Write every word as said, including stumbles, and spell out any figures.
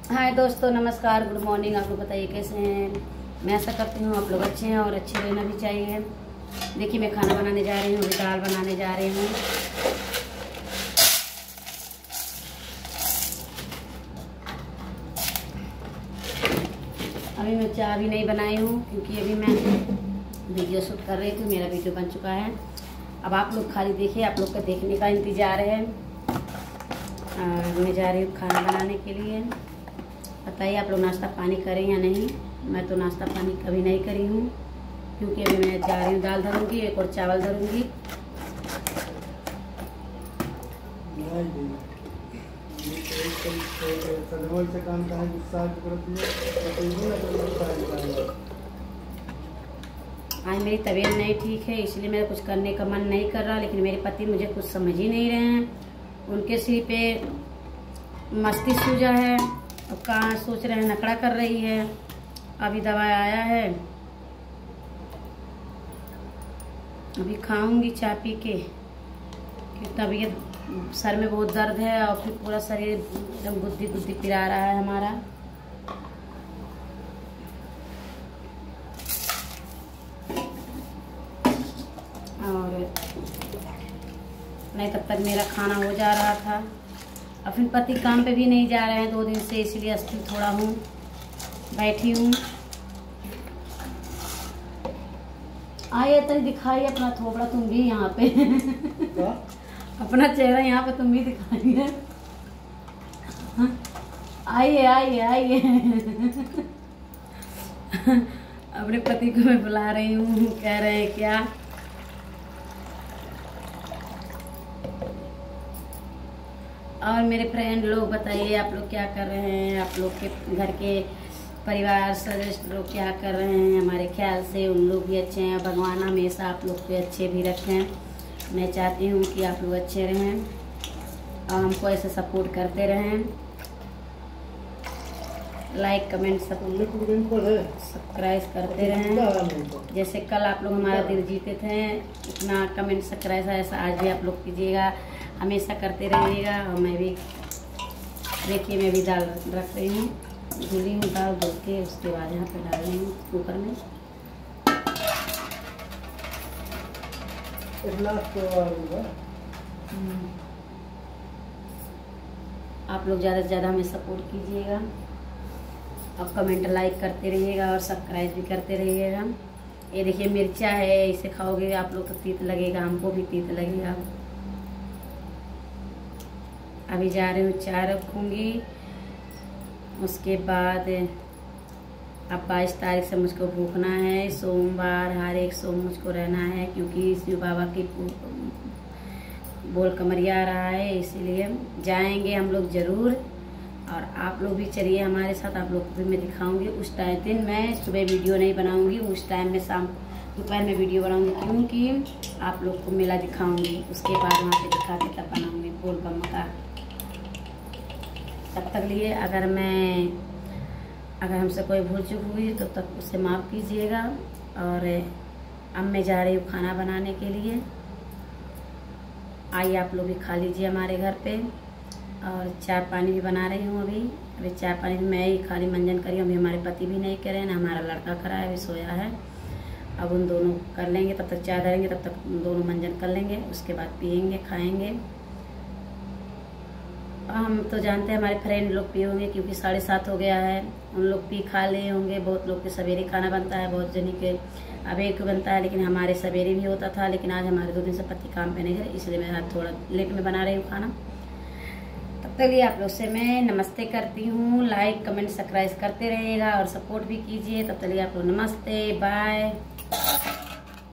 हाय दोस्तों, नमस्कार, good morning. आप लोग बताइए कैसे हैं। मैं ऐसा करती हूँ आप लोग अच्छे हैं और अच्छे रहना भी चाहिए। देखिए मैं खाना बनाने जा रही हूँ, अभी दाल बनाने जा रही हूँ। अभी मैं चाय भी नहीं बनाई हूँ क्योंकि अभी मैं वीडियो शूट कर रही थी। मेरा वीडियो बन चुका है। अब आप लोग खाली देखिए, आप लोग का देखने का इंतज़ार है। और मैं जा रही हूँ खाना बनाने के लिए। बताइए आप लोग नाश्ता पानी करें या नहीं। मैं तो नाश्ता पानी कभी नहीं करी हूँ क्योंकि अभी मैं जा रही हूँ दाल धरूँगी, एक और चावल धरूँगी। आज मेरी तबीयत नहीं ठीक है, इसलिए मेरा कुछ करने का मन नहीं कर रहा। लेकिन मेरे पति मुझे कुछ समझ ही नहीं रहे हैं। उनके सिर पे मस्ती सूजा है। अब कहाँ सोच रहे हैं, नखड़ा कर रही है। अभी दवा आया है, अभी खाऊंगी चाय पी के। कि तबीयत सर में बहुत दर्द है और फिर पूरा शरीर एकदम गुद्दी गुद्दी पिरा रहा है हमारा। और नहीं तब तक मेरा खाना हो जा रहा था। और फिर पति काम पे भी नहीं जा रहे हैं दो दिन से, इसलिए अस्थिर थोड़ा हूँ, बैठी हूँ। आइए तक दिखाइए अपना थोबड़ा तुम भी यहाँ पे। अपना चेहरा यहाँ पे तुम भी दिखाइए। आइए आइए आइए। अपने पति को मैं बुला रही हूँ, कह रहे हैं क्या। और मेरे फ्रेंड लोग बताइए आप लोग क्या कर रहे हैं। आप लोग के घर के परिवार सदस्य लोग क्या कर रहे हैं। हमारे ख्याल से उन लोग भी अच्छे हैं। भगवान हमेशा आप लोग को अच्छे भी रखें। मैं चाहती हूँ कि आप लोग अच्छे रहें और हमको ऐसे सपोर्ट करते रहें। लाइक कमेंट सब्सक्राइब करते रहें। जैसे कल आप लोग हमारा दिल जीते थे, इतना कमेंट सब्सक्राइब ऐसा आज भी आप लोग कीजिएगा, हमेशा करते रहिएगा। और मैं भी देखिए मैं भी दाल रख रही हूँ, धुली हूँ दाल धो के, उसके बाद यहाँ पे डाल रही हूँ कुकर में। आप लोग ज़्यादा से ज़्यादा हमें सपोर्ट कीजिएगा और कमेंट लाइक करते रहिएगा और सब्सक्राइब भी करते रहिएगा। ये देखिए मिर्चा है, इसे खाओगे आप लोग को तीत लगेगा, हमको भी तीत लगेगा। अभी जा रही हूँ चाय रखूँगी। उसके बाद अब बाईस तारीख से मुझको भूखना है। सोमवार हर एक सोम मुझको रहना है क्योंकि शिव बाबा की बोल कमरिया आ रहा है, इसीलिए जाएंगे हम लोग ज़रूर। और आप लोग भी चलिए हमारे साथ। आप लोग को भी मैं दिखाऊंगी। उस टाइम दिन मैं सुबह वीडियो नहीं बनाऊंगी, उस टाइम में शाम दोपहर में वीडियो बनाऊंगी क्योंकि आप लोग को मेला दिखाऊंगी। उसके बाद वहाँ पे दिखा के तब बनाऊंगी बोल बम का। तब तक लिए अगर मैं अगर हमसे कोई भूल चूक हुई तो तब उससे माफ़ कीजिएगा। और अब मैं जा रही हूँ खाना बनाने के लिए। आइए आप लोग भी खा लीजिए हमारे घर पे। और चाय पानी भी बना रही हूँ अभी। अभी चाय पानी मैं ही खाली मंजन करी हूँ। अभी हमारे पति भी नहीं करे ना, हमारा लड़का खड़ा है, अभी सोया है। अब उन दोनों कर लेंगे, तब तक चाय धरेंगे, तब तक दोनों मंजन कर लेंगे। उसके बाद पियेंगे खाएंगे। हम तो जानते हैं हमारे फ्रेंड लोग पिए होंगे क्योंकि साढ़े सात हो गया है। उन लोग पी खा ले होंगे। बहुत लोग के सवेरे खाना बनता है, बहुत जनी के अब एक बनता है, लेकिन हमारे सवेरे भी होता था। लेकिन आज हमारे दो दिन से पति काम पे नहीं है, इसलिए मैं आज थोड़ा लेट में बना रही हूँ खाना। तब तक लिए आप लोग से मैं नमस्ते करती हूँ। लाइक कमेंट सब्सक्राइब करते रहिएगा और सपोर्ट भी कीजिए। तब तक लिए आप लोग नमस्ते, बाय।